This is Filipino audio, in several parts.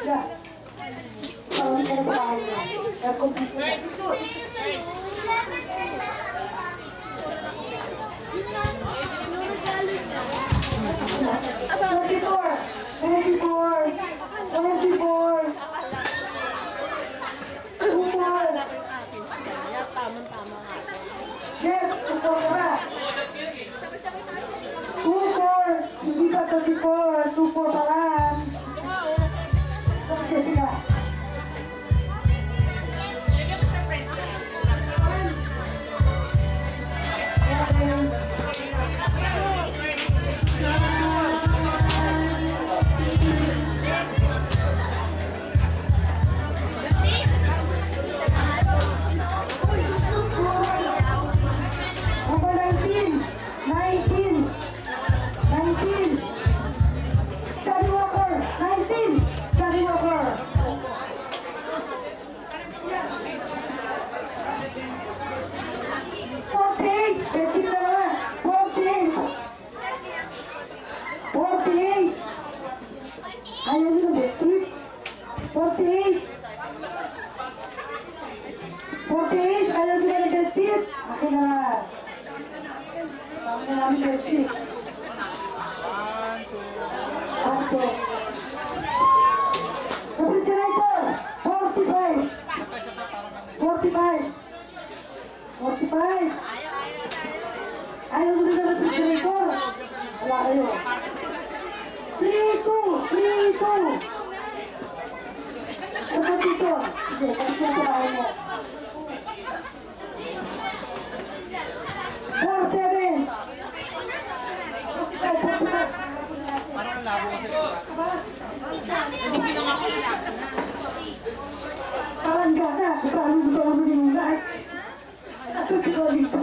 Kalau kita sebagai kompetisi. 24. Jeff, tupo ka ba? 24. Hindi pa 24. 24 pa lang. Sige, sige. Ayaw nyo na bedsheet? 48! 48! Ayaw nyo na bedsheet? Akin na lang. Akin na lang bedsheet. 1, 2. Refrigerator! 45! 45! 45! Ayaw nyo na refrigerator? Wala kayo. 3-2! Competition! Sige, competition sa bahay mo. 4-7! Parang ang labo kasi. Hindi bilang ako nila. Parang gana. Parang gusto mo yung lahat. Ito ko dito.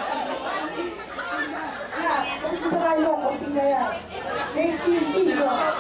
Next team,